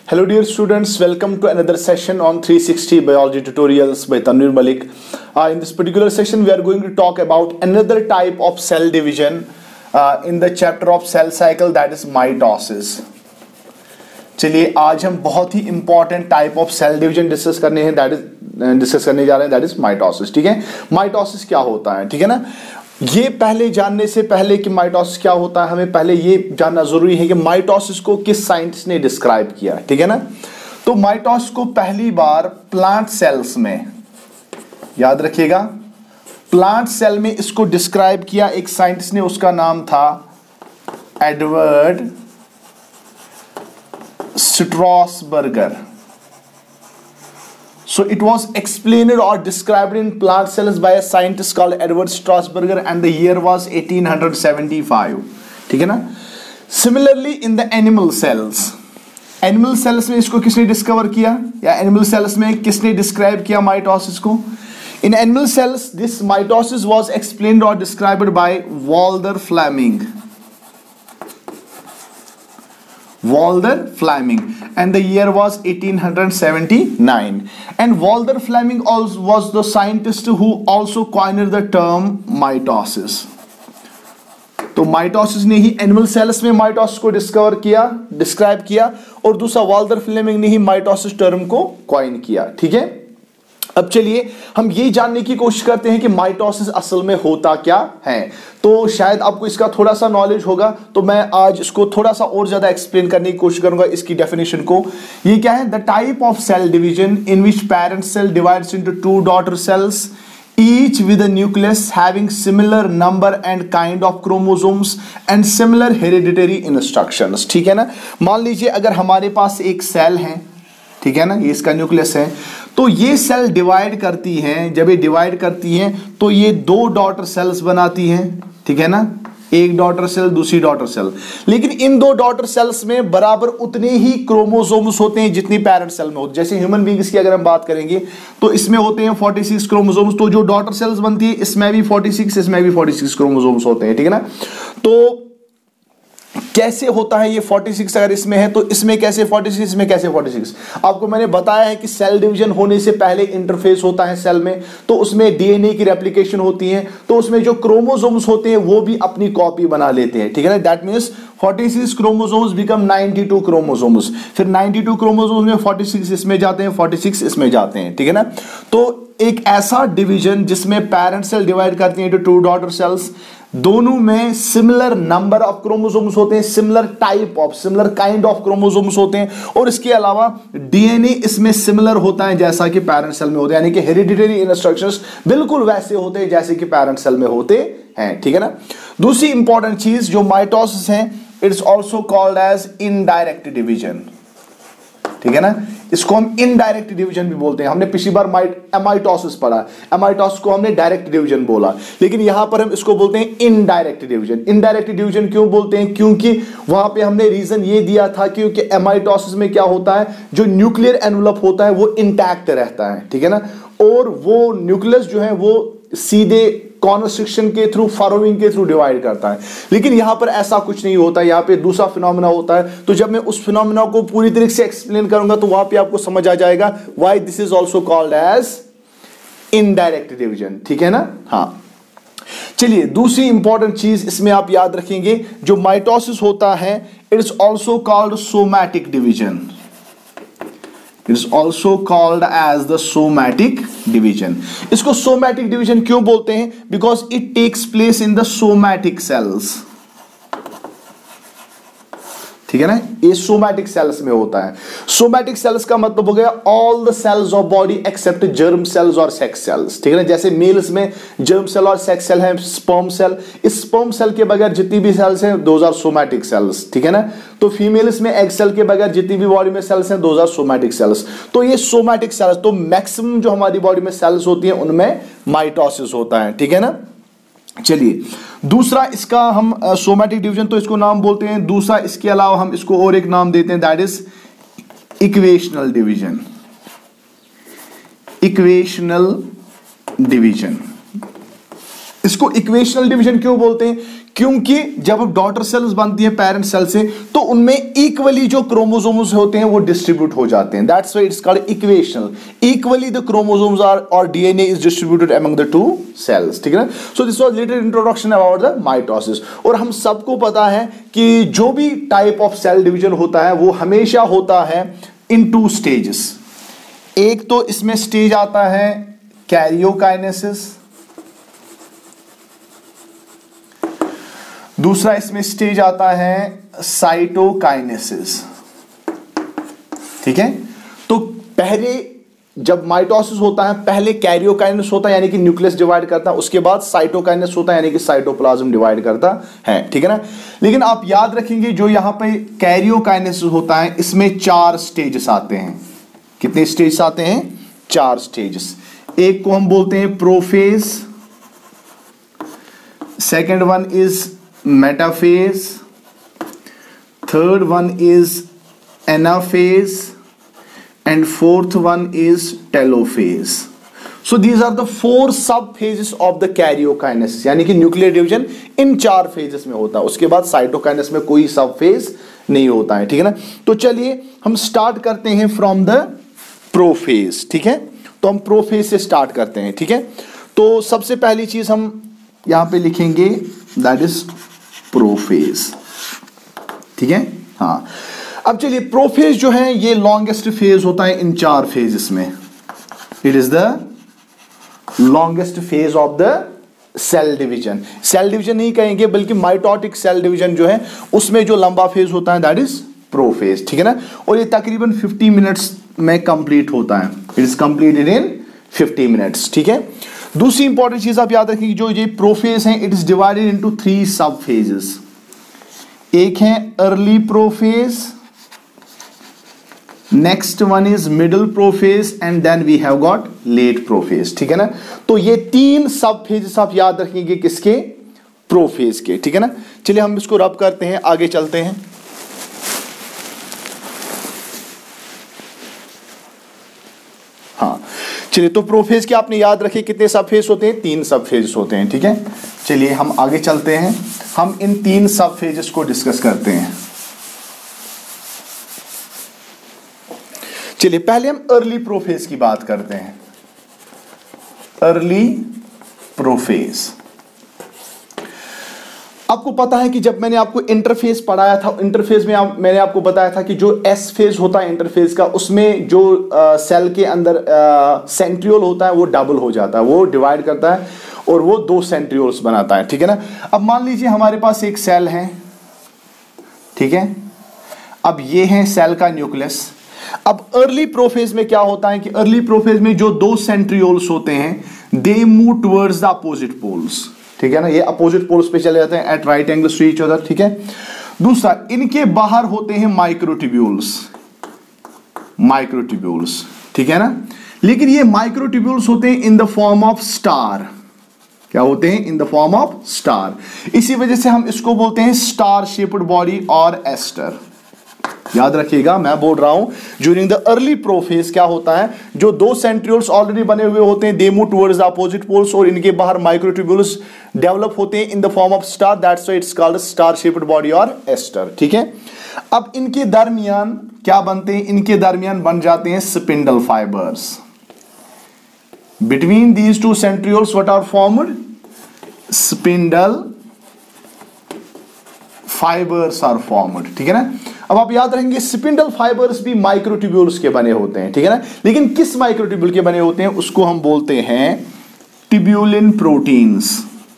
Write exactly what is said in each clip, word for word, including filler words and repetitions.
Hello dear students, welcome to another session on three sixty Biology Tutorials by Tanvir Malik. Uh, in this particular session we are going to talk about another type of cell division uh, in the chapter of cell cycle, that is mitosis. चलिए आज हम बहुत ही important type of cell division discuss करने हैं, that is discuss करने जा रहे हैं, दैट इज माइटोसिस. ठीक है, माइटोसिस क्या होता है, ठीक है ना. ये पहले जानने से पहले कि माइटोसिस क्या होता है, हमें पहले ये जानना जरूरी है कि माइटोसिस को किस साइंटिस्ट ने डिस्क्राइब किया. ठीक है ना. तो माइटोसिस को पहली बार प्लांट सेल्स में, याद रखिएगा, प्लांट सेल में इसको डिस्क्राइब किया एक साइंटिस्ट ने, उसका नाम था Edward Strasburger. So it was explained or described in plant cells by a scientist called Edward Strasburger and the year was eighteen seventy-five. ठीक है ना. Similarly in the animal cells, animal cells में इसको किसने डिस्कवर किया या animal cells में किसने डिस्क्राइब किया माइटोसिस को. In animal cells this mitosis was explained or described by Walter Fleming. Walter Fleming and the year was eighteen seventy-nine, and Walter Fleming also was the scientist who also coined the term mitosis. तो mitosis ने ही animal cells में mitosis को discover किया, describe किया, और दूसरा Walter Flemming ने ही माइटोसिस टर्म को कॉइन किया. ठीक है. अब चलिए हम ये जानने की कोशिश करते हैं कि माइटोसिस असल में होता क्या है. तो शायद आपको इसका थोड़ा सा नॉलेज होगा, तो मैं आज इसको थोड़ा सा और ज्यादा एक्सप्लेन करने की कोशिश करूंगा इसकी डेफिनेशन को. ये क्या है, the type of cell division in which parent cell divides into two daughter cells each with a nucleus having similar number and kind of chromosomes and similar hereditary instructions. ठीक है ना. मान लीजिए अगर हमारे पास एक सेल है, ठीक है ना, ये इसका न्यूक्लियस है, तो ये सेल डिवाइड करती हैं. जब ये डिवाइड करती हैं तो ये दो डॉटर सेल्स बनाती हैं. ठीक है ना, एक डॉटर सेल दूसरी डॉटर सेल, लेकिन इन दो डॉटर सेल्स में बराबर उतने ही क्रोमोसोम्स होते हैं जितनी पेरेंट सेल में होते. जैसे ह्यूमन बीइंग्स की अगर हम बात करेंगे तो इसमें होते हैं छियालीस क्रोमोसोम्स, तो जो डॉटर सेल्स बनती है इसमें भी छियालीस, इसमें भी छियालीस क्रोमोसोम्स होते हैं. ठीक है ना. तो कैसे होता है ये छियालीस, अगर इसमें है तो इसमें कैसे छियालीस, इसमें कैसे छियालीस. आपको मैंने बताया है कि सेल डिवीजन होने से पहले इंटरफेस होता है सेल में, तो उसमें डीएनए की रेप्लिकेशन होती है, तो उसमें जो क्रोमोसोम्स होते हैं वो भी अपनी कॉपी बना लेते हैं. ठीक है ना. दैट मींस छियालीस क्रोमोसोम्स बिकम बानवे क्रोमोसोम्स, फिर बानवे क्रोमोसोम्स में छियालीस इसमें जाते हैं, छियालीस इसमें जाते हैं. ठीक है ना. तो एक ऐसा डिवीजन जिसमें पेरेंट सेल डिवाइड करती है टू डॉटर सेल्स, दोनों में सिमिलर नंबर ऑफ क्रोमोसोम्स होते हैं, similar type of, similar kind of chromosomes होते हैं, और इसके अलावा डीएनए इसमें सिमिलर होता है जैसा कि पेरेंट सेल में होते हैं, यानी कि हेरिडिटरी इंस्ट्रक्शंस बिल्कुल वैसे होते हैं जैसे कि पेरेंट सेल में होते हैं. ठीक है ना. दूसरी इंपॉर्टेंट चीज जो माइटोसिस है, it's also called as indirect division. ठीक है ना. इसको हम इनडायरेक्ट डिवीजन भी बोलते हैं. हमने पिछली बार एमाइटोसिस पढ़ा, एमाइटोसिस को हमने डायरेक्ट डिवीजन बोला, लेकिन यहां पर हम इसको बोलते हैं इनडायरेक्ट डिवीजन. इनडायरेक्ट डिवीजन क्यों बोलते हैं, क्योंकि वहां पे हमने रीजन ये दिया था क्योंकि एमाइटोसिस में क्या होता है, जो न्यूक्लियर एनवलप होता है वो इंटैक्ट रहता है. ठीक है ना. और वो न्यूक्लियस जो है वो सीधे कॉन्स्ट्रिक्शन के थ्रू, फरोइंग के थ्रू डिवाइड करता है, लेकिन यहां पर ऐसा कुछ नहीं होता. यहां पे दूसरा फिनोमेना होता है. तो जब मैं उस फिनोमेना को पूरी तरीके से एक्सप्लेन करूंगा तो वहां पे आपको समझ आ जाएगा why this is also called as indirect division. ठीक है ना. हाँ, चलिए दूसरी इंपॉर्टेंट चीज इसमें आप याद रखेंगे, जो माइटोसिस होता है it is also called somatic division. It is also called as the somatic division. इसको somatic division क्यों बोलते हैं? Because it takes place in the somatic cells. ठीक है ना. ये सोमैटिक सेल्स में होता है. सोमैटिक सेल्स का मतलब हो गया all the cells of body except germ cells और सेक्स सेल्स. ठीक है ना. जैसे मेल्स में जर्म सेल और सेक्स सेल है, स्पर्म सेल, इस स्पर्म सेल के बगैर जितनी भी सेल्स हैं दोज आर सोमैटिक सेल्स. ठीक है ना. तो फीमेल्स में एग सेल के बगैर जितनी भी बॉडी में सेल्स हैं दोज आर सोमैटिक सेल्स. तो ये सोमैटिक सेल्स, तो मैक्सिमम जो हमारी बॉडी में सेल्स होती हैं उनमें माइटोसिस होता है. ठीक है ना. चलिए दूसरा इसका हम सोमैटिक डिवीजन तो इसको नाम बोलते हैं. दूसरा इसके अलावा हम इसको और एक नाम देते हैं, that is equational division. Equational division, इसको इक्वेशनल डिवीजन क्यों बोलते हैं? क्योंकि जब डॉटर सेल्स बनती हैं पेरेंट सेल से तो उनमें इक्वली जो क्रोमोसोम्स होते हैं वो डिस्ट्रीब्यूट हो जाते हैं, that's why it's called equational, equally the chromosomes are और DNA is distributed among the two cells, ठीक है ना। So this was little introduction about the mitosis. और हम सबको पता है कि जो भी टाइप ऑफ सेल डिवीजन होता है वो हमेशा होता है इन टू स्टेजेस। एक तो इसमें स्टेज आता है कैरियोकाइनेसिस, दूसरा इसमें स्टेज आता है साइटोकाइनेसिस, ठीक है। तो पहले जब माइटोसिस होता है पहले कैरियोकाइनेसिस होता है यानी कि न्यूक्लियस डिवाइड करता है, उसके बाद साइटोकाइनेसिस होता है यानी कि साइटोप्लाज्म डिवाइड करता है, ठीक है ना। लेकिन आप याद रखेंगे जो यहां पे कैरियोकाइनेसिस होता है इसमें चार स्टेजेस आते हैं। कितने स्टेजेस आते हैं? चार स्टेजेस। एक को हम बोलते हैं prophase, second one is metaphase, third one is anaphase and fourth one is telophase. So these are the four sub phases of the karyokinesis, यानी कि न्यूक्लियर डिवीजन इन चार फेजेस में होता है, उसके बाद साइटोकाइनेसिस में कोई सब फेज नहीं होता है, ठीक है ना। तो चलिए हम स्टार्ट करते हैं फ्रॉम द प्रोफेज, ठीक है। तो हम प्रोफेज से स्टार्ट करते हैं, ठीक है। तो सबसे पहली चीज हम यहां पे लिखेंगे दैट इज प्रोफेज, ठीक है। हाँ, अब चलिए प्रोफेज जो है ये लॉन्गेस्ट फेज होता है इन चार फेजेस में। It is the longest phase of the cell division. Cell division नहीं कहेंगे बल्कि माइटोटिक सेल डिवीजन जो है उसमें जो लंबा फेज होता है दैट इज प्रोफेज, ठीक है ना। और ये तकरीबन फिफ्टी मिनट्स में कंप्लीट होता है। It is completed in fifty minutes, ठीक है। दूसरी इंपॉर्टेंट चीज आप याद रखेंगे, जो ये प्रोफेज है it is divided into three sub phases. एक है early prophase, next one is middle prophase and then we have got late prophase, ठीक है ना। तो ये तीन सब फेजेस आप याद रखेंगे किसके? प्रोफेज के, ठीक है ना। चलिए हम इसको रब करते हैं, आगे चलते हैं। हाँ चलिए, तो प्रोफेज के आपने याद रखे कितने सब फेज होते हैं? तीन सब फेजेस होते हैं, ठीक है। चलिए हम आगे चलते हैं, हम इन तीन सब फेजेस को डिस्कस करते हैं। चलिए पहले हम अर्ली प्रोफेज की बात करते हैं। अर्ली प्रोफेज, आपको पता है कि जब मैंने आपको इंटरफेस पढ़ाया था, इंटरफेस में आप, मैंने आपको बताया था कि जो एस फेज होता है इंटरफेस का, उसमें जो आ, सेल के अंदर सेंट्रियोल होता है वो डबल हो जाता है, वो डिवाइड करता है और वो दो सेंट्रियोल्स बनाता है, ठीक है ना। अब मान लीजिए हमारे पास एक सेल है, ठीक है। अब ये है सेल का न्यूक्लियस। अब अर्ली प्रोफेज में क्या होता है कि अर्ली प्रोफेज में जो दो सेंट्रियोल्स होते हैं they move towards the opposite poles, ठीक है ना। ये अपोजिट पोल्स पे चले जाते हैं at right angles to each other, ठीक है। दूसरा, इनके बाहर होते हैं माइक्रोट्यूब्यूल्स, माइक्रोट्यूब्यूल्स, ठीक है ना। लेकिन ये माइक्रोट्यूब्यूल्स होते हैं in the form of star. क्या होते हैं? In the form of star. इसी वजह से हम इसको बोलते हैं स्टार शेप्ड बॉडी और एस्टर। याद रखिएगा, मैं बोल रहा हूं ड्यूरिंग द अर्ली प्रोफेज क्या होता है, जो दो सेंट्रियोल्स ऑलरेडी बने हुए होते हैं they move towards the opposite poles और इनके बाहर माइक्रोट्यूब्यूल्स डेवलप होते हैं in the form of star, that's why it's called star shaped body और एस्टर, ठीक है। अब इनके दरमियान क्या बनते हैं? इनके दरमियान बन जाते हैं spindle fibres. Between these two centrioles what are formed? Spindle fibres are formed, ठीक है ना। अब आप याद रखेंगे स्पिंडल फाइबर्स भी माइक्रोट्यूब्यूल्स के बने होते हैं, ठीक है ना। लेकिन किस माइक्रोट्यूब्यूल के बने होते हैं उसको हम बोलते हैं ट्यूब्यूलिन प्रोटीन्स।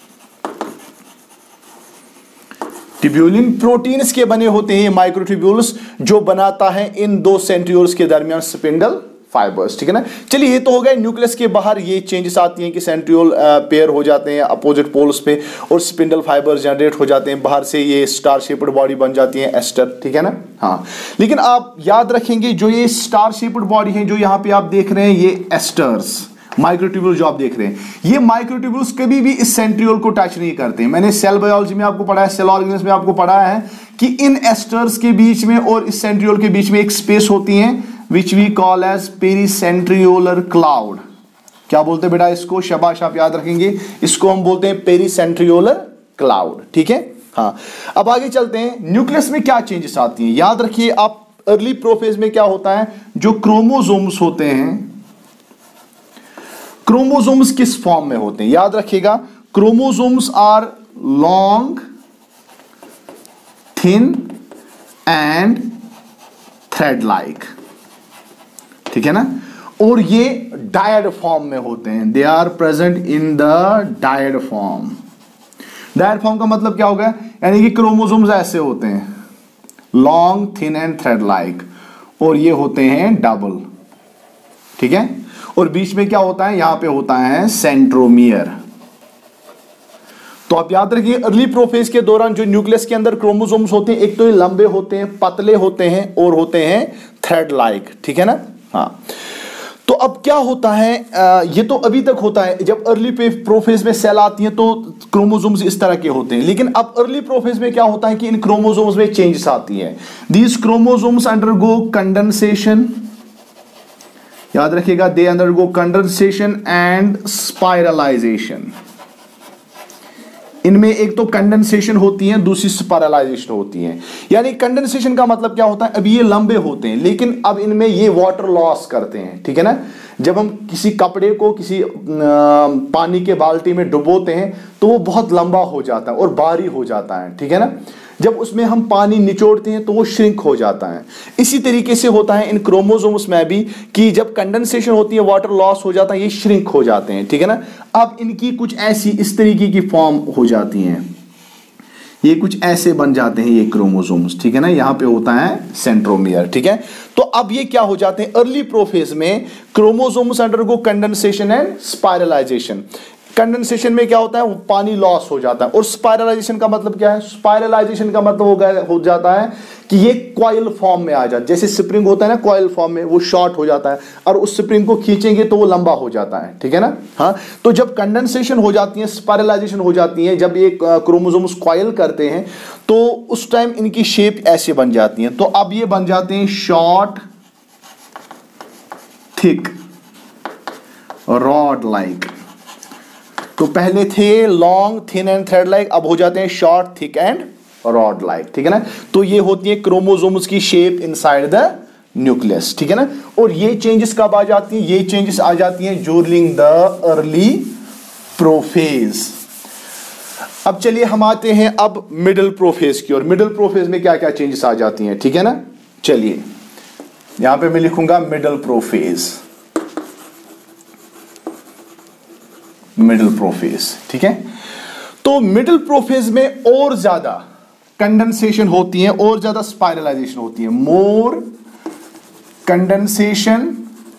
ट्यूब्यूलिन प्रोटीन्स के बने होते हैं माइक्रोट्यूब्यूल्स, जो बनाता है इन दो सेंट्रियोल्स के दरमियान स्पिंडल फाइबर्स, ठीक है ना। चलिए ये तो हो गया न्यूक्लियस के बाहर ये चेंजेस आती हैं कि सेंट्रियोल पेयर हो जाते हैं अपोजिट पोल्स पे और स्पिंडल फाइबर्स जनरेट हो जाते हैं, बाहर से ये स्टार शेप्ड बॉडी बन जाती है एस्टर, ठीक है ना। हाँ, लेकिन आप याद रखेंगे जो ये स्टार शेप्ड बॉडी है जो यहाँ पे आप देख रहे हैं ये एस्टर्स माइक्रोट्यूब्यूल जो आप देख रहे हैं, ये माइक्रोट्यूब्यूल्स कभी भी इस सेंट्रियोल को टच नहीं करते। मैंने सेल बायोलॉजी में आपको पढ़ाया, सेल ऑर्गेनिज्म में आपको पढ़ाया है कि इन एस्टर्स के बीच में और इस सेंट्रियोल के बीच में एक स्पेस होती है which we call as pericentriolar cloud। क्या बोलते हैं बेटा इसको? शाबाश, आप याद रखेंगे, इसको हम बोलते हैं पेरीसेंट्रियोलर क्लाउड, ठीक है। हाँ, अब आगे चलते हैं, न्यूक्लियस में क्या चेंजेस आती हैं। याद रखिए आप, अर्ली प्रोफेज में क्या होता है, जो क्रोमोसोम्स होते हैं, क्रोमोसोम्स किस फॉर्म में होते हैं, याद रखिएगा, chromosomes are long, thin and thread like, ठीक है ना, और ये डायड फॉर्म में होते हैं, they are present in the dyad form. Dyad form का मतलब क्या होगा, यानी कि क्रोमोसोम्स ऐसे होते हैं, long, thin and thread like, और ये होते हैं डबल, ठीक है, और बीच में क्या होता है, यहां पे होता है सेंट्रोमियर। तो आप याद रखिए, अर्ली प्रोफेज के दौरान जो न्यूक्लियस के अंदर क्रोमोसोम्स होते हैं, एक तो ये लंबे होते हैं, पतले होते हैं, और होते हैं थ्रेड लाइक, ठीक है ना। हाँ, तो अब क्या होता है, आ, ये तो अभी तक होता है, जब अर्ली प्रोफेज में सेल आती है तो क्रोमोसोम्स इस तरह के होते हैं, लेकिन अब अर्ली प्रोफेज में क्या होता है कि इन क्रोमोसोम्स में चेंजेस आती है। दीज क्रोमोसोम्स अंडरगो कंडेंसेशन, याद रखिएगा, they undergo condensation and spiralisation. इनमें एक तो कंडेंसेशन होती है, दूसरी स्पाइरलाइजेशन होती है। यानी कंडेंसेशन का मतलब क्या होता है, अब ये लंबे होते हैं, लेकिन अब इनमें ये वाटर लॉस करते हैं, ठीक है ना। जब हम किसी कपड़े को किसी पानी के बाल्टी में डुबोते हैं तो वो बहुत लंबा हो जाता है और भारी हो जाता है, ठीक है ना। जब उसमें हम पानी निचोड़ते हैं तो वो श्रिंक हो जाता है। इसी तरीके से होता है इन क्रोमोसोम्स में भी, कि जब कंडेंसेशन होती है, वाटर लॉस हो जाता है, ये श्रिंक हो जाते हैं, ठीक है ना। अब इनकी कुछ ऐसी इस तरीके की फॉर्म हो जाती हैं, ये कुछ ऐसे बन जाते हैं ये क्रोमोसोम्स, ठीक है ना। यहां पे होता है सेंट्रोमियर, ठीक है। तो अब ये क्या हो जाते हैं, अर्ली प्रोफेज में chromosomes undergo condensation and spiralisation. Condensation में क्या होता है, पानी लॉस हो जाता है, और स्पाइरलाइजेशन का मतलब क्या है, स्पाइरलाइजेशन का मतलब हो गया हो जाता है कि ये कॉइल फॉर्म में आ जाता है, जैसे स्प्रिंग होता है ना, कॉइल फॉर्म में वो शॉर्ट हो जाता है, और उस स्प्रिंग को खींचेंगे तो वो लंबा हो जाता है, ठीक है ना। हाँ, तो जब कंडेंसेशन हो जाती है, स्पाइरलाइजेशन हो जाती है, जब ये क्रोमोसोम्स कॉइल करते हैं तो उस टाइम इनकी शेप ऐसे बन जाती है। तो अब ये बन जाते हैं शॉर्ट, थिक, रॉड लाइक। तो पहले थे long, thin and thread like, अब हो जाते हैं short, thick and rod like, ठीक है ना। तो ये होती है क्रोमोसोम्स की शेप इनसाइड द न्यूक्लियस, ठीक है ना। और ये चेंजेस कब आ जाती हैं, ये चेंजेस आ जाती हैं ड्यूरिंग द अर्ली प्रोफेज। अब चलिए हम आते हैं अब मिडिल प्रोफेज की ओर। मिडिल प्रोफेज में क्या क्या चेंजेस आ जाती हैं, ठीक है ना। चलिए यहां पे मैं लिखूंगा मिडिल प्रोफेज, मिडिल प्रोफेज, ठीक है। तो मिडिल प्रोफेज में और ज्यादा कंडेंसेशन होती है, और ज्यादा स्पाइरलाइजेशन होती है, मोर कंडेंसेशन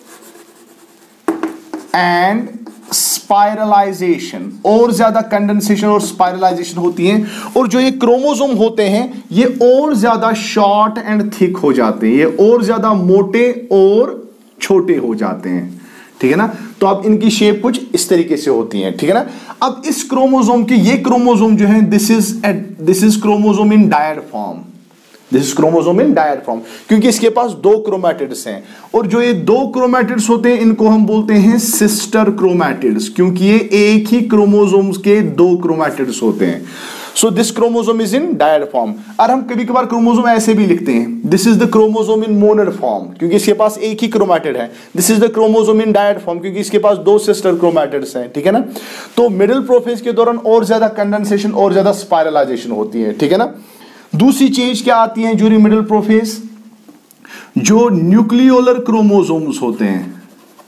एंड स्पाइरलाइजेशन, और ज्यादा कंडेंसेशन और स्पाइरलाइजेशन होती है। और जो ये क्रोमोसोम होते हैं ये और ज्यादा शॉर्ट एंड थिक हो जाते हैं, ये और ज्यादा मोटे और छोटे हो जाते हैं, ठीक है ना। तो अब इनकी शेप कुछ इस तरीके से होती है, ठीक है ना। अब इस क्रोमोसोम की, ये क्रोमोसोम जो है, this is this is chromosome in dyad form, this is chromosome in dyad form, क्योंकि इसके पास दो क्रोमैटिड्स हैं, और जो ये दो क्रोमैटिड्स होते हैं इनको हम बोलते हैं सिस्टर क्रोमैटिड्स, क्योंकि ये एक ही क्रोमोसोम्स के दो क्रोमैटिड्स होते हैं। So this chromosome is in dyad form. और हम कभी कभार क्रोमोसोम ऐसे भी लिखते हैं, this is the chromosome in monad form, क्योंकि इसके पास एक ही क्रोमैटिड है। This is the chromosome in dyad form, क्योंकि इसके पास दो सिस्टर क्रोमैटिड्स हैं, ठीक है ना। तो मिडिल प्रोफेज के दौरान और ज्यादा कंडेंसेशन और ज्यादा स्पाइरलाइजेशन होती है, ठीक है ना। दूसरी चेंज क्या आती है ड्यूरिंग मिडिल प्रोफेज, जो न्यूक्लियोलर क्रोमोसोम्स होते हैं,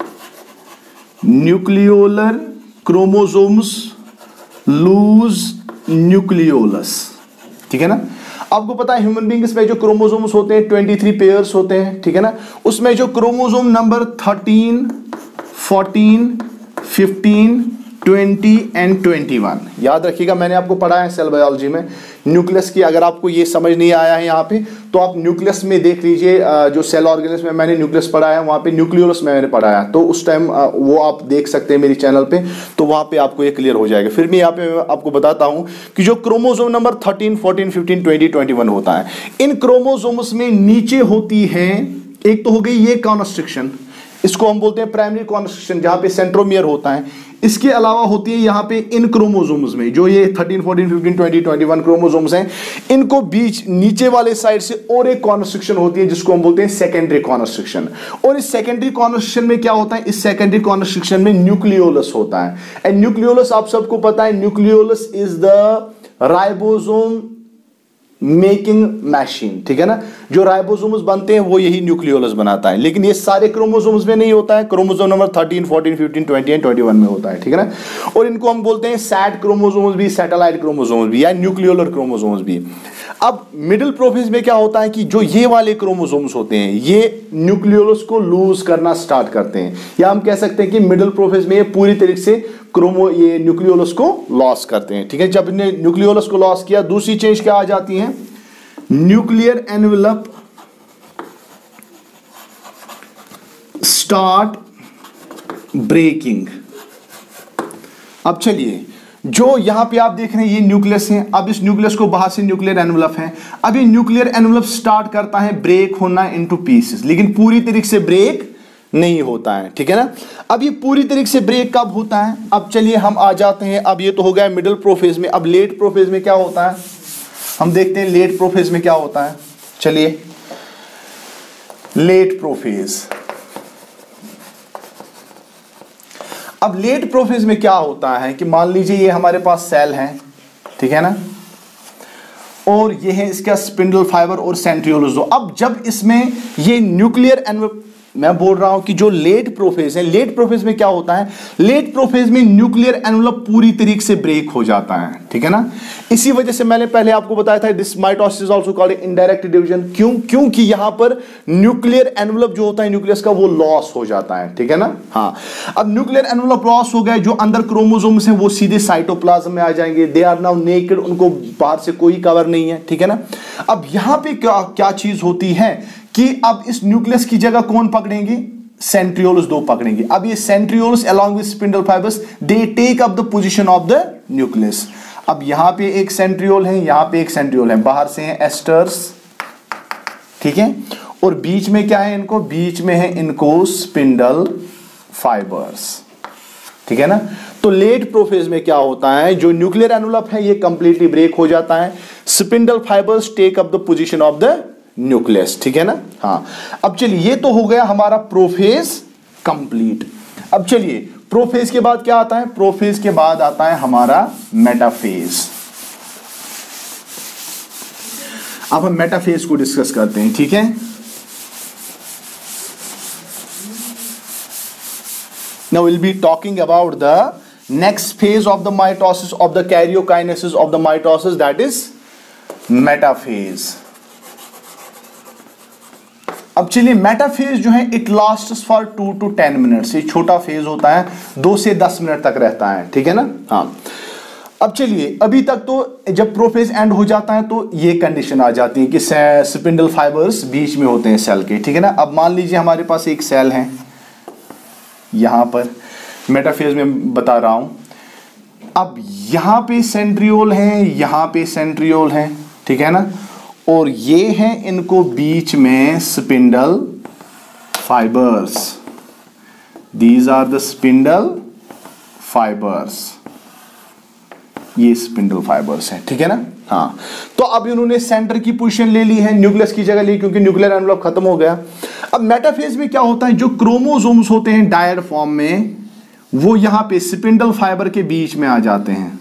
न्यूक्लियोलर क्रोमोसोम्स लूज न्यूक्लियोलस, ठीक है ना। आपको पता है ह्यूमन बीइंग्स में जो क्रोमोसोम्स होते हैं तेईस पेयर्स होते हैं, ठीक है ना। उसमें जो chromosome number thirteen, fourteen, fifteen, twenty and twenty one, याद रखिएगा, मैंने आपको पढ़ाया है सेल बायोलॉजी में न्यूक्लियस की। अगर आपको ये समझ नहीं आया है यहाँ पे तो आप न्यूक्लियस में देख लीजिए, जो सेल ऑर्गेनिज्म में मैंने न्यूक्लियस पढ़ाया है वहाँ पे न्यूक्लियोलस में मैंने पढ़ाया, तो उस टाइम वो आप देख सकते हैं मेरी चैनल पे, तो वहाँ पे आपको ये क्लियर हो जाएगा। फिर मैं यहाँ पे आपको बताता हूँ कि जो chromosome number thirteen, fourteen, fifteen, twenty, twenty one होता है, इन क्रोमोसोम्स में नीचे होती है, एक तो हो गई ये कॉन्स्ट्रिक्शन, इसको हम बोलते हैं प्राइमरी कॉन्स्ट्रक्शन, जहां पे सेंट्रोमियर होता है। इसके अलावा होती है यहाँ पे इन क्रोमोसोम्स में, जो ये thirteen, fourteen, fifteen, twenty, twenty one chromosomes हैं, इनको बीच नीचे वाले साइड से और एक कॉन्स्ट्रक्शन होती है जिसको हम बोलते हैं सेकेंडरी कॉन्स्ट्रक्शन। और इस सेकेंडरी कॉन्स्ट्रक्शन में क्या होता है, इस सेकेंडरी कॉन्स्ट्रक्शन में न्यूक्लियोलस होता है। एंड न्यूक्लियोलस आप सबको पता है, nucleolus is the ribosome making machine, ठीक है ना। जो राइबोसोम्स बनते हैं वो यही न्यूक्लियोलस बनाता है, लेकिन ये सारे क्रोमोसोम्स में नहीं होता है। Chromosome number thirteen, fourteen, fifteen, twenty and twenty one में होता है, ठीक है ना। और इनको हम बोलते हैं सैट क्रोमोसोम्स भी, सैटेलाइट क्रोमोसोम्स भी, या न्यूक्लियोलर क्रोमोसोम्स भी। अब मिडिल प्रोफेज में क्या होता है कि जो ये वाले क्रोमोसोम्स होते हैं ये न्यूक्लियोलस को लूज करना स्टार्ट करते हैं, या हम कह सकते हैं कि मिडिल प्रोफेज में ये पूरी तरीके से क्रोमो ये न्यूक्लियोलस को लॉस करते हैं, ठीक है। जब इन्हें न्यूक्लियोलस को लॉस किया, दूसरी चेंज क्या आ जाती है, न्यूक्लियर एनवेलप स्टार्ट ब्रेकिंग। अब चलिए, जो यहां पे आप देख रहे हैं ये न्यूक्लियस है। अब इस न्यूक्लियस को बाहर से न्यूक्लियर एनवेलप है। अब ये न्यूक्लियर एनवेलप स्टार्ट करता है ब्रेक होना इनटू पीसेस, लेकिन पूरी तरीके से ब्रेक नहीं होता है, ठीक है ना। अब ये पूरी तरीके से ब्रेक कब होता है, अब चलिए हम आ जाते हैं। अब ये तो हो गया मिडिल प्रोफेज में। अब लेट प्रोफेज में क्या होता है, हम देखते हैं लेट प्रोफेज में क्या होता है। चलिए, लेट प्रोफेज। अब लेट प्रोफेज में क्या होता है कि मान लीजिए ये हमारे पास सेल है, ठीक है ना, और ये है इसका स्पिंडल फाइबर और सेंट्रियोल्स दो। अब जब इसमें ये न्यूक्लियर एनवेलप, मैं बोल रहा हूं कि जो लेट प्रोफेज है, लेट प्रोफेज में क्या होता है, लेट प्रोफेज में न्यूक्लियर एनवेलप पूरी तरीके से ब्रेक हो जाता है, ठीक है ना। इसी वजह से मैंने पहले आपको बताया था this mitosis also called indirect division. क्यों? क्योंकि यहां पर न्यूक्लियर एनवेलप जो होता है न्यूक्लियस का वो लॉस हो जाता है, ठीक है ना। हाँ, अब न्यूक्लियर एनवेलप लॉस हो गया, जो अंदर क्रोमोसोम्स हैं वो सीधे साइटोप्लाज्म में आ जाएंगे। दे आर नाउ नेकेड, उनको बाहर से कोई कवर नहीं है, ठीक है ना। अब यहां पे क्या क्या चीज होती है कि अब इस न्यूक्लियस की जगह कौन पकड़ेंगे, सेंट्रियोल्स दो पकड़ेंगे। अब ये centrioles along with spindle fibres they take up the position of the nucleus. अब यहां पे एक सेंट्रियोल है, यहां पे एक सेंट्रियोल है, बाहर से है एस्टर्स, ठीक है, और बीच में क्या है इनको, बीच में है इनको स्पिंडल फाइबर्स, ठीक है ना। तो लेट प्रोफेज में क्या होता है, जो न्यूक्लियर एनवेलप है ये कंप्लीटली ब्रेक हो जाता है, spindle fibres take up the position of the nucleus, ठीक है ना। हाँ, अब चलिए, ये तो हो गया हमारा प्रोफेज कंप्लीट। अब चलिए, प्रोफेज के बाद क्या आता है, प्रोफेज के बाद आता है हमारा मेटाफेज। अब हम मेटाफेज को डिस्कस करते हैं, ठीक है। Now will be talking about the next phase of the mitosis of the karyokinesis of the mitosis, that is metaphase. अब चलिए, मेटाफेज जो है it lasts for two to ten minutes. ये छोटा फेज होता है, दो से दस मिनट तक रहता है, ठीक है ना। हाँ, अब चलिए, अभी तक तो जब प्रोफेज एंड हो जाता है तो ये कंडीशन आ जाती है कि स्पिंडल फाइबर्स बीच में होते हैं सेल के, ठीक है ना। अब मान लीजिए हमारे पास एक सेल है, यहां पर मेटाफेज में बता रहा हूं। अब यहां पे सेंट्रियोल है, यहां पे सेंट्रियोल है, ठीक है ना, और ये हैं इनको बीच में spindle fibres. These are the spindle fibres, ये स्पिंडल फाइबर्स हैं, ठीक है ना। हाँ, तो अब इन्होंने सेंटर की पोजीशन ले ली है, न्यूक्लियस की जगह ली, क्योंकि न्यूक्लियर एनवेलप खत्म हो गया। अब मेटाफेज में क्या होता है, जो क्रोमोसोम्स होते हैं डायड फॉर्म में, वो यहां पे स्पिंडल फाइबर के बीच में आ जाते हैं।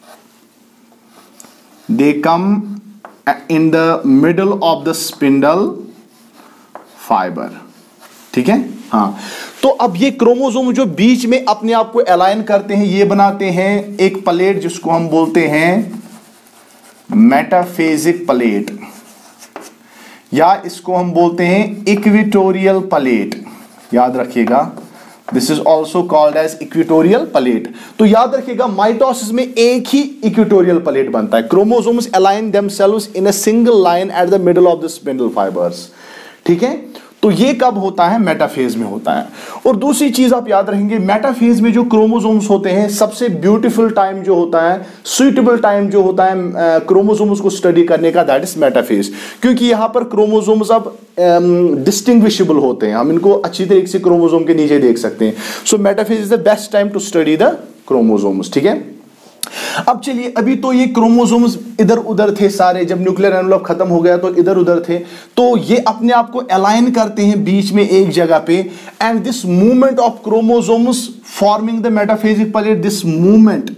They come in the middle of the spindle fibre, ठीक है। हाँ, तो अब ये क्रोमोसोम जो बीच में अपने आप को अलाइन करते हैं, ये बनाते हैं एक प्लेट जिसको हम बोलते हैं मेटाफेजिक प्लेट, या इसको हम बोलते हैं इक्वेटोरियल प्लेट। याद रखिएगा, this is also called as equatorial plate. तो याद रखिएगा, माइटोसिस में एक ही इक्वेटोरियल प्लेट बनता है। Chromosomes align themselves in a single line at the middle of the spindle fibres, ठीक है। तो तो ये कब होता है? मेटाफेज में होता है। और दूसरी चीज आप याद रखेंगे, मेटाफेज में जो क्रोमोसोम्स होते हैं, सबसे ब्यूटीफुल टाइम जो होता है, सुइटेबल टाइम जो होता है क्रोमोसोम्स को स्टडी करने का, दैट इज मेटाफेज। क्योंकि यहां पर क्रोमोसोम्स अब डिस्टिंग्विशेबल होते हैं, हम इनको अच्छी तरीके से क्रोमोसोम के नीचे देख सकते हैं। So metaphase is the best time to study the chromosomes, ठीक है। अब चलिए, अभी तो ये क्रोमोसोम्स इधर उधर थे सारे, जब न्यूक्लियर एनवेलप खत्म हो गया तो इधर उधर थे, तो ये अपने आप को अलाइन करते हैं बीच में एक जगह पे, and this movement of chromosomes forming the metaphasic plate, this movement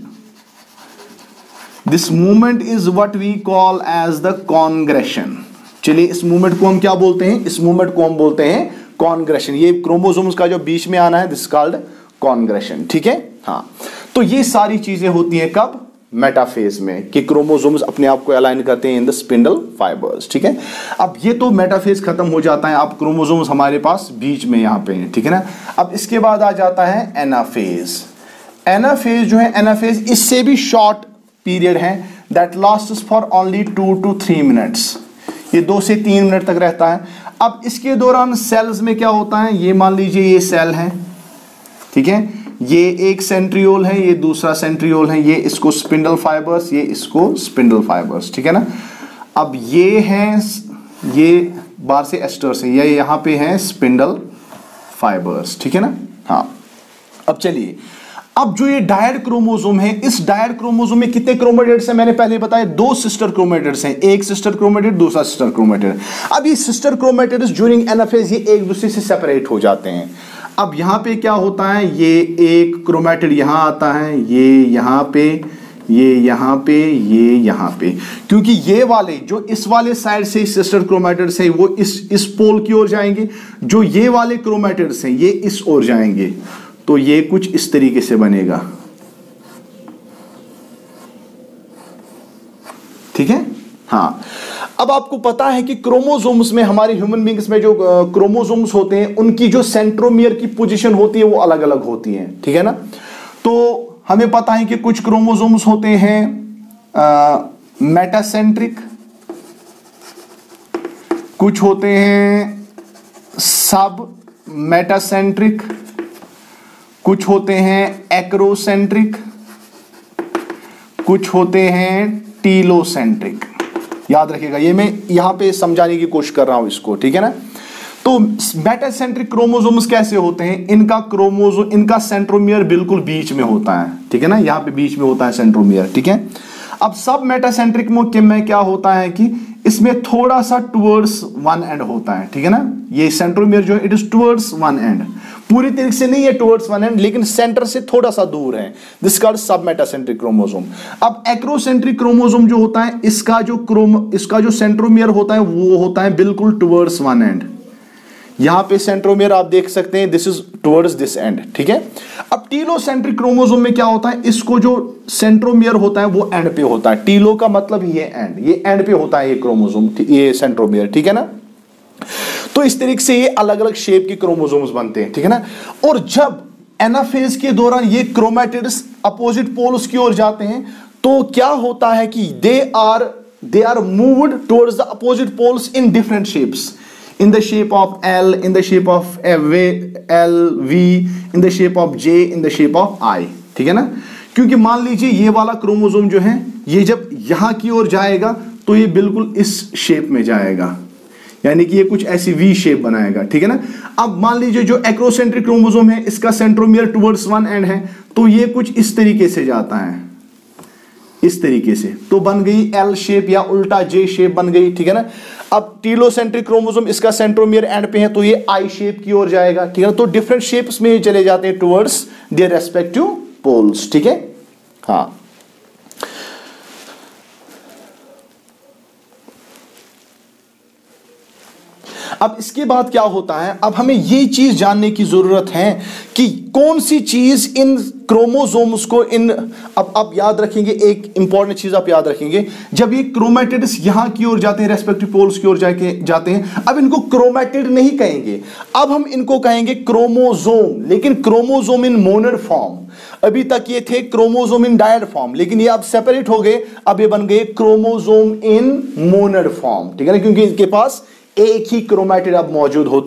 this movement is what we call as the congression. चलिए, इस मूवमेंट को हम क्या बोलते हैं? इस मूवमेंट को हम बोलते हैं कॉन्ग्रेशन। ये क्रोमोसोम्स का जो बीच में आना है, दिस कॉल्ड कॉन्ग्रेशन, ठीक है। हाँ, तो ये सारी चीजें होती हैं कब? मेटाफेज में, कि क्रोमोसोम्स अपने आप को अलाइन करते हैं इन द स्पिंडल फाइबर्स, ठीक है। अब ये तो मेटाफेज खत्म हो जाता है, अब क्रोमोसोम्स हमारे पास बीच में यहां पे हैं, ठीक है ना। अब इसके बाद आ जाता है एनाफेज। एनाफेज जो है, एनाफेज इससे भी शॉर्ट पीरियड है, that lasts for only two to three minutes. ये दो से तीन मिनट तक रहता है। अब इसके दौरान सेल्स में क्या होता है? ये मान लीजिए ये सेल है, ठीक है, ये एक सेंट्रियोल है, ये दूसरा सेंट्रियोल है, ये इसको स्पिंडल फाइबर्स, ये इसको स्पिंडल फाइबर्स, ठीक है ना। अब ये हैं, ये बाहर से एस्टर्स है, ये यहां पे हैं स्पिंडल फाइबर्स, ठीक है ना। हाँ, अब चलिए, अब जो ये डायड क्रोमोसोम है, इस डायड क्रोमोसोम में कितने क्रोमेटिड्स हैं? मैंने पहले बताया दो सिस्टर क्रोमेटिड्स हैं, एक सिस्टर क्रोमेटिड, दूसरा सिस्टर क्रोमेटिड। अब ये सिस्टर क्रोमेटिड्स ड्यूरिंग एनाफेज ये एक दूसरे से सेपरेट हो जाते हैं। अब यहां पे क्या होता है? ये एक क्रोमेटिड यहां आता है, ये यहां पे, ये यहां पे, ये यहां पे, क्योंकि ये वाले जो इस वाले साइड से सिस्टर क्रोमेटिड्स है, वो इस इस पोल की ओर जाएंगे, जो ये वाले क्रोमेटिड्स हैं ये इस ओर जाएंगे, तो ये कुछ इस तरीके से बनेगा, ठीक है। हाँ, अब आपको पता है कि क्रोमोसोम्स में, हमारे ह्यूमन बींग्स में जो क्रोमोसोम्स होते हैं, उनकी जो सेंट्रोमियर की पोजीशन होती है वो अलग अलग होती है, ठीक है ना। तो हमें पता है कि कुछ क्रोमोसोम्स होते हैं मेटासेंट्रिक, कुछ होते हैं सब मेटासेंट्रिक, कुछ होते हैं एक्रोसेंट्रिक, कुछ होते हैं टीलोसेंट्रिक। याद रखिएगा, ये मैं यहां पे समझाने की कोशिश कर रहा हूं इसको, ठीक है ना। तो मेटासेंट्रिक क्रोमोसोम्स कैसे होते हैं? इनका क्रोमोसोम, इनका सेंट्रोमियर बिल्कुल बीच में होता है, ठीक है ना, यहां पे बीच में होता है सेंट्रोमियर, ठीक है। अब सब मेटासेंट्रिक में क्या होता है कि इसमें थोड़ा सा टुवर्ड्स वन एंड होता है, ठीक है ना। ये सेंट्रोमियर जो है, it is towards one end, पूरी तरीके से नहीं है टुवर्ड्स वन एंड, लेकिन सेंटर से थोड़ा सा दूर है, this called sub metacentric chromosome. अब एक्रोसेंट्रिक क्रोमोसोम जो होता है, इसका जो क्रोम इसका जो सेंट्रोमियर होता है वो होता है बिल्कुल टुवर्ड्स वन एंड। यहां पे सेंट्रोमियर आप देख सकते हैं, this is towards this end, ठीक है। अब टीलोसेंट्रिक क्रोमोसोम में क्या होता है? इसको जो सेंट्रोमियर होता है वो एंड पे होता है, टीलो का मतलब ये एंड, ये एंड पे होता है ये क्रोमोसोम, ये सेंट्रोमियर, ठीक है ना। तो इस तरीके से ये अलग अलग शेप के क्रोमोसोम्स बनते हैं, ठीक है ना। और जब एनाफेज के दौरान ये क्रोमैटिड्स अपोजिट पोल्स की ओर जाते हैं, तो क्या होता है कि they are they are moved towards the opposite poles in different shapes, in the shape of L, in the shape of L, V, in the shape of J, in the shape of I, ठीक है ना। क्योंकि मान लीजिए ये वाला chromosome जो है, ये जब यहां की ओर जाएगा तो ये बिल्कुल इस शेप में जाएगा, यानी कि ये कुछ ऐसी वी शेप बनाएगा, ठीक है ना। अब मान लीजिए जो एक्रोसेंट्रिक क्रोमोसोम है, इसका सेंट्रोमियर टुवर्ड्स वन एंड है, तो ये कुछ इस तरीके से जाता है, इस तरीके से, तो बन गई एल शेप या उल्टा जे शेप बन गई, ठीक है ना। अब टीलोसेंट्रिक क्रोमोसोम, इसका सेंट्रोमियर एंड पे है, तो ये आई शेप की ओर जाएगा, ठीक है ना। तो डिफरेंट शेप्स में ये चले जाते हैं टुवर्ड्स देयर रेस्पेक्टिव पोल्स, ठीक है। हाँ, अब इसके बाद क्या होता है? अब हमें ये चीज जानने की जरूरत है कि कौन सी चीज इन क्रोमोसोम्स को इन अब आप याद रखेंगे, एक इंपॉर्टेंट चीज आप याद रखेंगे, जब ये क्रोमैटिड्स यहां की ओर जाते हैं, रेस्पेक्टिव पोल्स की ओर जाके जाते हैं, अब इनको क्रोमैटिड नहीं कहेंगे, अब हम इनको कहेंगे क्रोमोसोम, लेकिन क्रोमोसोम इन मोनोड फॉर्म। अभी तक ये थे क्रोमोसोम इन डायड फॉर्म, लेकिन ये अब सेपरेट हो गए, अब ये बन गए क्रोमोसोम इन मोनोड फॉर्म, ठीक है ना, क्योंकि इनके पास एक ही क्रोमैटिड अब मौजूद होता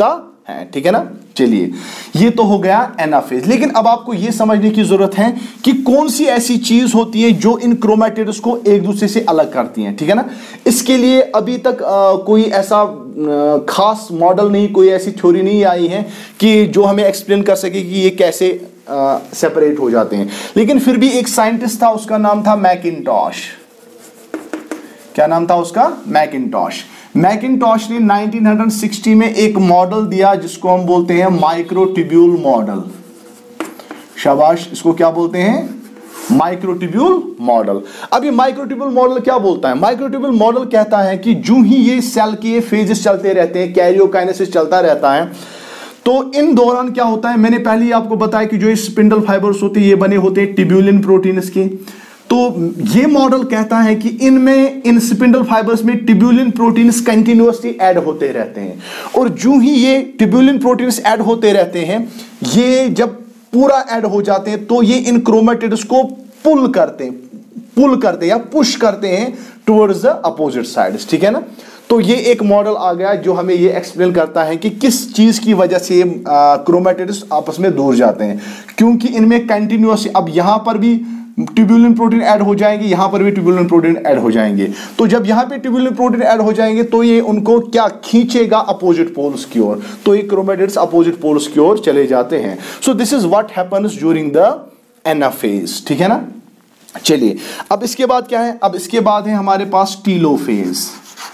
है, ठीक है ना। चलिए, ये तो हो गया एनाफेज। लेकिन अब आपको ये समझने की जरूरत है कि कौन सी ऐसी चीज होती है जो इन क्रोमैटिड्स को एक दूसरे से अलग करती हैं, ठीक है ना। इसके लिए अभी तक आ, कोई ऐसा आ, खास मॉडल नहीं, कोई ऐसी थ्योरी नहीं आई है कि जो हमें एक्सप्लेन कर सके कि ये कैसे सेपरेट हो जाते हैं। लेकिन फिर भी एक साइंटिस्ट था, उसका नाम था मैकिन्टॉश। क्या नाम था उसका? मैकिन्टॉश। मैकिन्टॉश ने नाइनटीन सिक्सटी में एक मॉडल दिया जिसको हम बोलते हैं माइक्रोट्यूब्यूल मॉडल। शाबाश, इसको क्या बोलते हैं? Microtubule model. अब ये माइक्रोट्यूब्यूल मॉडल क्या बोलता है? माइक्रोट्यूब्यूल मॉडल कहता है कि जो ही ये सेल के फेजेस चलते रहते हैं, कैरियोकाइनेसिस चलता रहता है, तो इन दौरान क्या होता है, मैंने पहले ही आपको बताया कि जो ये स्पिंडल फाइबर्स होते हैं ये बने होते हैं ट्यूब्यूलिन प्रोटीन्स के। तो ये मॉडल कहता है कि इनमें, इन स्पिंडल फाइबर्स में ट्यूब्यूलिन प्रोटीन्स कंटिन्यूअसली ऐड होते रहते हैं, और जो ही ये ट्यूब्यूलिन प्रोटीन्स ऐड होते रहते हैं, ये जब पूरा ऐड हो जाते हैं तो ये इन क्रोमैटिड्स को पुल करते हैं पुल करते हैं या पुश करते हैं टुवर्ड्स द अपोजिट साइड्स, ठीक है ना। तो ये एक मॉडल आ गया जो हमें ये एक्सप्लेन करता है कि किस चीज की वजह से ये क्रोमैटिड्स आपस में दूर जाते हैं, क्योंकि इनमें कंटिन्यूअस, अब यहां पर भी ट्यूब्यूलिन प्रोटीन ऐड हो जाएंगे, यहां पर भी ट्यूब्यूलिन प्रोटीन ऐड हो जाएंगे। तो जब यहां पे ट्यूब्यूलिन प्रोटीन ऐड हो जाएंगे तो ये उनको क्या खींचेगा? अपोजिट पोल्स की ओर। तो ये क्रोमैटिड्स अपोजिट पोल्स की ओर चले जाते हैं। So this is what happens during the anaphase, ठीक है ना। चलिए, अब इसके बाद क्या है? अब इसके बाद है हमारे पास टीलोफेज।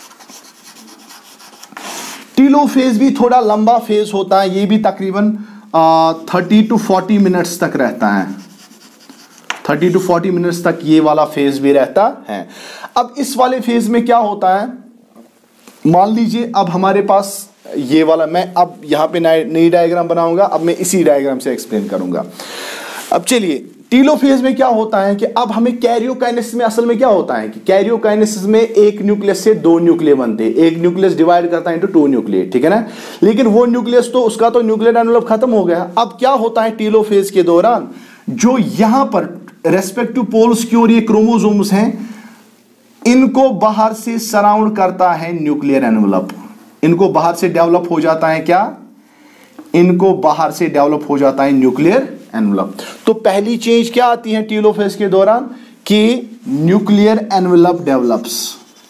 टीलोफेज भी थोड़ा लंबा फेज होता है, ये भी तकरीबन थर्टी टू फोर्टी मिनट्स तक रहता है। थर्टी टू फोर्टी मिनट्स तक ये वाला फेज भी रहता है। अब इस वाले फेज में क्या होता है, मान लीजिए अब हमारे पास ये वाला, मैं अब यहां पे नई डायग्राम बनाऊंगा, अब मैं इसी डायग्राम से एक्सप्लेन करूंगा। अब चलिए, टीलोफेज में क्या होता है कि अब हमें कैरियोकाइनेसिस में असल में क्या होता है कि कैरियोकाइनेसिस में एक न्यूक्लियस से दो न्यूक्लिय बनते हैं, एक न्यूक्लियस डिवाइड करता है इनटू टू न्यूक्लिय, ठीक है ना। लेकिन वो न्यूक्लियस तो उसका तो न्यूक्लियर एनवेलप खत्म हो गया। अब क्या होता है टीलोफेज के दौरान, जो यहां पर रेस्पेक्टिव पोल्स की ओर ये क्रोमोसोम्स हैं, इनको बाहर से सराउंड करता है न्यूक्लियर एनवेलप। इनको बाहर से डेवलप हो जाता है क्या? इनको बाहर से डेवलप हो जाता है न्यूक्लियर एनवेलप। तो पहली चेंज क्या आती है टीलोफेज के दौरान कि nuclear envelope develops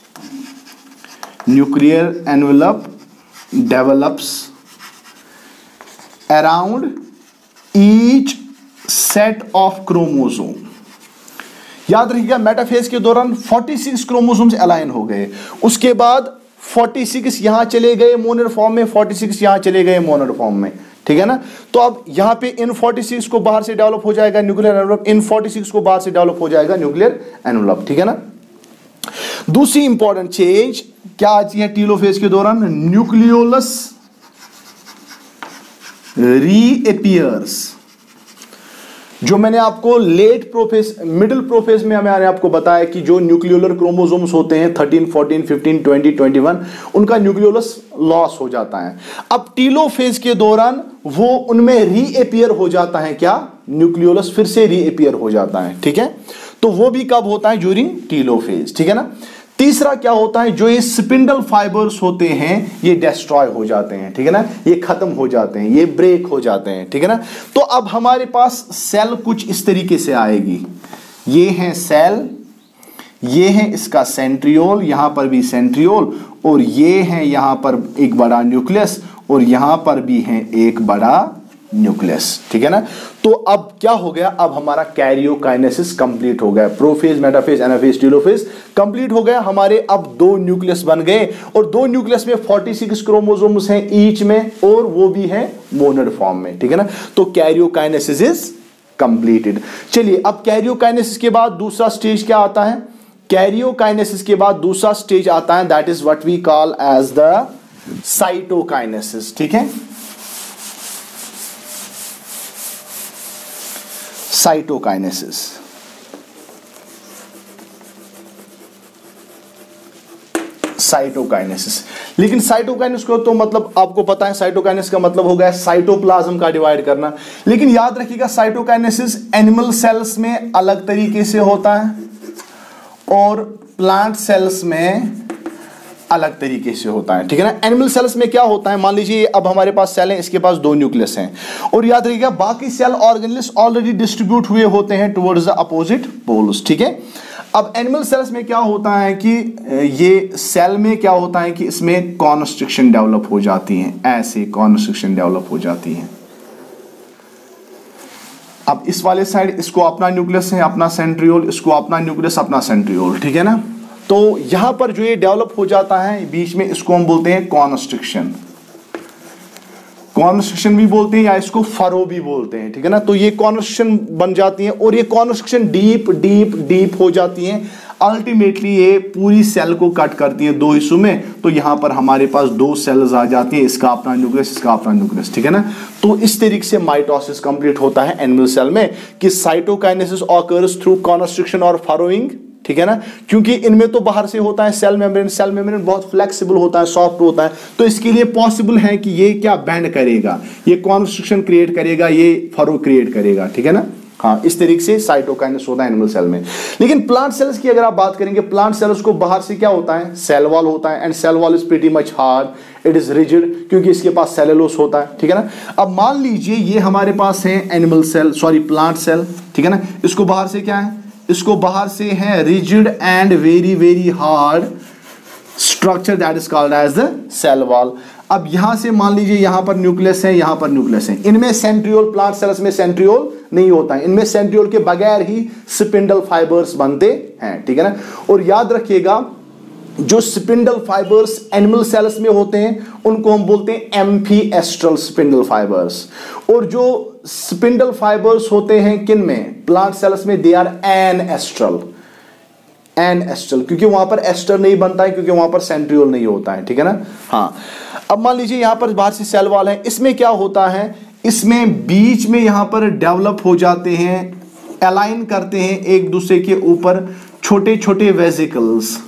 nuclear envelope develops around each set of chromosome. याद रखिएगा, मेटाफेज के दौरान छियालीस क्रोमोसोम्स अलाइन हो गए, उसके बाद छियालीस यहां चले गए मोनर फॉर्म में, छियालीस यहां चले गए मोनर फॉर्म में, ठीक है ना। तो अब यहां पे इन छियालीस को बाहर से डेवलप हो जाएगा न्यूक्लियर एनवेलप, इन छियालीस को बाहर से डेवलप हो जाएगा न्यूक्लियर एनवेलप, ठीक है ना। दूसरी इंपॉर्टेंट चेंज क्या आती है टीलोफेज के दौरान? Nucleolus reappears. जो मैंने आपको लेट प्रोफेज, मिडिल प्रोफेज में मैंने आपको बताया कि जो न्यूक्लियोलर क्रोमोसोम्स होते हैं thirteen, fourteen, fifteen, twenty, twenty one, उनका न्यूक्लियोलस लॉस हो जाता है। अब टीलोफेज के दौरान वो उनमें रीअपीयर हो जाता है क्या? न्यूक्लियोलस फिर से रीअपीयर हो जाता है, ठीक है। तो वो भी कब होता है? ड्यूरिंग टीलोफेज, ठीक है ना। तीसरा क्या होता है, जो ये स्पिंडल फाइबर्स होते हैं ये डिस्ट्रॉय हो जाते हैं, ठीक है ना, ये खत्म हो जाते हैं, ये ब्रेक हो जाते हैं, ठीक है ना। तो अब हमारे पास सेल कुछ इस तरीके से आएगी, ये है सेल, ये है इसका सेंट्रियोल, यहां पर भी सेंट्रियोल, और ये है यहां पर एक बड़ा न्यूक्लियस, और यहां पर भी है एक बड़ा न्यूक्लियस, ठीक है ना। तो अब क्या हो गया, अब हमारा कैरियोकाइनेसिस कंप्लीट हो गया, prophase, metaphase, anaphase, telophase complete हो गया। हमारे अब दो न्यूक्लियस बन गए, और दो न्यूक्लियस में छियालीस क्रोमोसोम्स हैं ईच में, और वो भी है मोनड फॉर्म में, ठीक है ना। तो कैरियोकाइनेसिस इज कंप्लीटेड। चलिए, अब कैरियोकाइनेसिस के बाद दूसरा स्टेज क्या आता है? कैरियोकाइनेसिस के बाद दूसरा स्टेज आता है, that is what we call as the cytokinesis, ठीक है। Cytokinesis, cytokinesis. लेकिन साइटोकाइनेसिस को तो मतलब आपको पता है, साइटोकाइनेसिस का मतलब हो गया साइटोप्लाज्म का डिवाइड करना। लेकिन याद रखिएगा, साइटोकाइनेसिस एनिमल सेल्स में अलग तरीके से होता है और प्लांट सेल्स में अलग तरीके से होता है, ठीक है ना। एनिमल सेल्स में क्या होता है, मान लीजिए अब हमारे पास सेल है, इसके पास दो न्यूक्लियस हैं, और याद रखिएगा बाकी सेल ऑर्गेनेल्स ऑलरेडी डिस्ट्रीब्यूट हुए होते हैं टुवर्ड्स द अपोजिट पोल्स, ठीक है। अब एनिमल सेल्स में क्या होता है कि ये सेल में क्या होता है कि इसमें कॉन्स्ट्रिक्शन डेवलप हो जाती है, ऐसे कॉन्स्ट्रिक्शन डेवलप हो जाती है। अब इस वाले साइड इसको अपना न्यूक्लियस है, अपना सेंट्रियोल, इसको अपना न्यूक्लियस, अपना सेंट्रियोल, ठीक है ना। तो यहां पर जो ये डेवलप हो जाता है बीच में, इसको हम बोलते हैं कॉन्स्ट्रिक्शन, कॉन्स्ट्रिक्शन भी बोलते हैं या इसको फरो भी बोलते हैं, ठीक है ना। तो ये कॉन्स्ट्रिक्शन बन जाती है और ये कॉन्स्ट्रिक्शन डीप डीप डीप हो जाती है, अल्टीमेटली ये पूरी सेल को कट करती है दो हिस्सों में। तो यहां पर हमारे पास दो सेल्स आ जाती हैं, इसका अपना न्यूक्लियस, इसका अपना न्यूक्लियस, ठीक है ना। तो इस तरीके से माइटोसिस कंप्लीट होता है एनिमल सेल में कि साइटोकाइनेसिस ऑकर्स थ्रू कॉन्स्ट्रिक्शन और फरोइंग, ठीक है ना। क्योंकि इनमें तो बाहर से होता है सेल मेम्ब्रेन, सेल मेम्ब्रेन बहुत फ्लेक्सिबल होता है, सॉफ्ट होता है, तो इसके लिए पॉसिबल है कि ये क्या बैंड करेगा, ये कॉन्स्ट्रिक्शन क्रिएट करेगा, ये फरो क्रिएट करेगा, ठीक है ना। हाँ, इस तरीके से साइटोकाइनेसिस होता है एनिमल सेल में। लेकिन प्लांट सेल्स की अगर आप बात करेंगे, प्लांट सेल्स को बाहर से क्या होता है, सेल वॉल होता है, and cell wall is pretty much hard, it is rigid, क्योंकि इसके पास सेलुलोस होता है, ठीक है ना। अब मान लीजिए ये हमारे पास है animal cell, sorry plant cell, ठीक है ना। इसको बाहर से क्या है, इसको बाहर से है rigid and very very hard structure that is called as the cell wall. अब यहां से मान लीजिए यहां पर न्यूक्लियस है, यहां पर न्यूक्लियस है, इनमें सेंट्रियोल, प्लांट सेल्स में सेंट्रियोल नहीं होता है, इनमें सेंट्रियोल के बगैर ही स्पिंडल फाइबर्स बनते हैं, ठीक है ना। और याद रखिएगा जो स्पिंडल फाइबर्स एनिमल सेल्स में होते हैं उनको हम बोलते हैं एम्फीएस्ट्रल स्पिंडल फाइबर्स, और जो स्पिंडल फाइबर्स होते हैं किन में, प्लांट सेल्स में, दे आर एनएस्ट्रल, एनएस्ट्रल, क्योंकि वहां पर एस्टर नहीं बनता है, क्योंकि वहां पर सेंट्रियोल नहीं होता है, ठीक है ना। हाँ, अब मान लीजिए यहां पर बाहर से सेल वॉल है, इसमें क्या होता है, इसमें बीच में यहां पर डेवलप हो जाते हैं, अलाइन करते हैं एक दूसरे के ऊपर छोटे छोटे वेसिकल्स,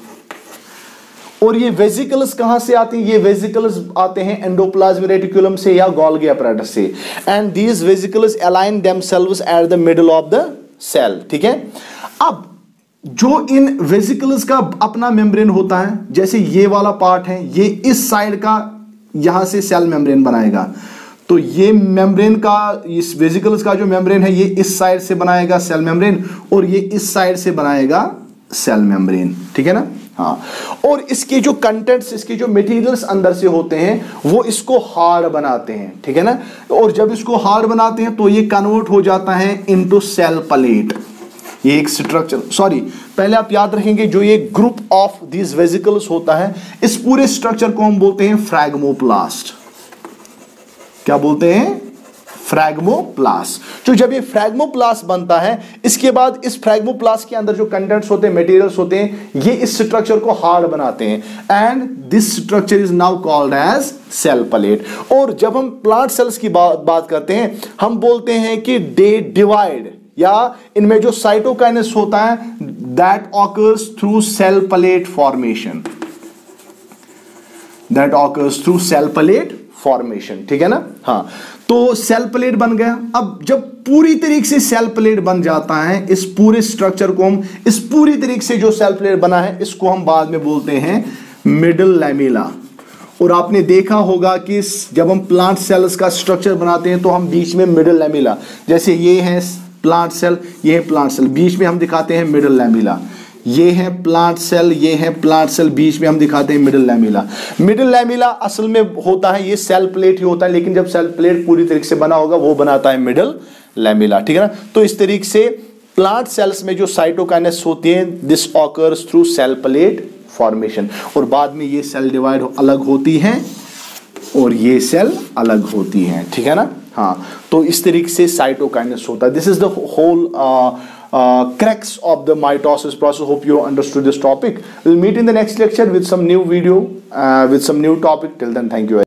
और ये वेसिकल्स कहां से आते हैं, ये वेसिकल्स आते हैं एंडोप्लाज्मिक रेटिकुलम से या गोल्गी अपैरेटस से, and these vesicles align themselves at the middle of the cell, ठीक है। अब जो इन वेसिकल्स का अपना मेम्ब्रेन होता है, जैसे ये वाला पार्ट है, ये इस साइड का यहां से सेल मेम्ब्रेन बनाएगा, तो ये मेम्ब्रेन का, इस वेसिकल्स का जो मेम्ब्रेन है ये इस साइड से बनाएगा सेल मेम्ब्रेन, और ये इस साइड से बनाएगा सेल मेम्ब्रेन, ठीक है ना। हाँ, और इसके जो कंटेंट्स, इसके जो मटेरियल्स अंदर से होते हैं वो इसको हार्ड बनाते हैं, ठीक है ना। और जब इसको हार्ड बनाते हैं तो ये कन्वर्ट हो जाता है इनटू सेल प्लेट, ये एक स्ट्रक्चर, सॉरी पहले आप याद रखेंगे जो ये ग्रुप ऑफ दीज वेसिकल्स होता है, इस पूरे स्ट्रक्चर को हम बोलते हैं फ्रैगमोप्लास्ट। क्या बोलते हैं, फ्रैगमोप्लास्ट। तो जब ये फ्रैगमोप्लास्ट बनता है, इसके बाद इस फ्रैगमोप्लास्ट के अंदर जो कंटेंट्स होते हैं, मटेरियल्स होते हैं, ये इस स्ट्रक्चर को हार्ड बनाते हैं, and this structure is now called as cell plate. और जब हम प्लांट सेल्स की बात बात करते हैं, हम बोलते हैं कि दे डिवाइड, या इनमें जो साइटोकाइनेसिस होता है that occurs through cell plate formation, that occurs through cell plate formation, ठीक है ना। हाँ, तो सेल प्लेट बन गया। अब जब पूरी तरीके से सेल प्लेट बन जाता है, इस पूरे स्ट्रक्चर को हम, इस पूरी तरीके से जो सेल प्लेट बना है इसको हम बाद में बोलते हैं मिडल लैमेला। और आपने देखा होगा कि जब हम प्लांट सेल्स का स्ट्रक्चर बनाते हैं तो हम बीच में मिडल लैमेला, जैसे ये है प्लांट सेल, ये है प्लांट सेल, बीच में हम दिखाते हैं मिडल लैमेला, ये है प्लांट सेल, ये है प्लांट सेल, बीच में हम दिखाते हैं मिडल लैमेला। मिडल लैमेला असल में होता है ये सेल प्लेट ही होता है, लेकिन जब सेल प्लेट पूरी तरीके से बना होगा वो बनाता है मिडल लैमेला, ठीक है ना। तो इस तरीके से प्लांट सेल्स में जो साइटोकाइनेसिस होती है, this occurs through cell plate formation, और बाद में ये सेल डिवाइड अलग होती हैं और ये सेल अलग होती हैं, ठीक है ना। हाँ, तो इस तरीके से साइटोकाइनेसिस होता है। This is the whole Uh, crux of the mitosis process. Hope you understood this topic. We'll meet in the next lecture with some new video, uh, with some new topic. Till then, thank you.